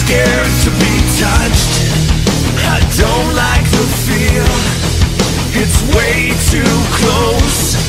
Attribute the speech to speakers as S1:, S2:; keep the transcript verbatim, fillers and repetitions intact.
S1: scared to be touched. I don't like the feel, it's way too close.